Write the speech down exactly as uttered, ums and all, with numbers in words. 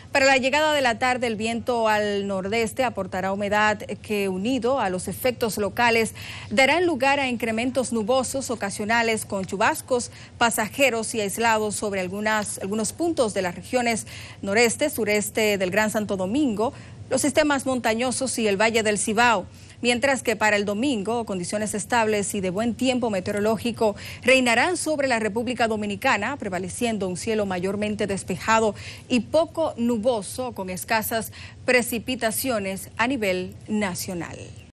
Para la llegada de la tarde, el viento al nordeste aportará humedad que, unido a los efectos locales, darán lugar a incrementos nubosos ocasionales con chubascos pasajeros y aislados sobre algunas, algunos puntos de las regiones noreste, sureste del Gran Santo Domingo, los sistemas montañosos y el Valle del Cibao. Mientras que para el domingo, condiciones estables y de buen tiempo meteorológico reinarán sobre la República Dominicana, prevaleciendo un cielo mayormente despejado y poco nuboso, con escasas precipitaciones a nivel nacional.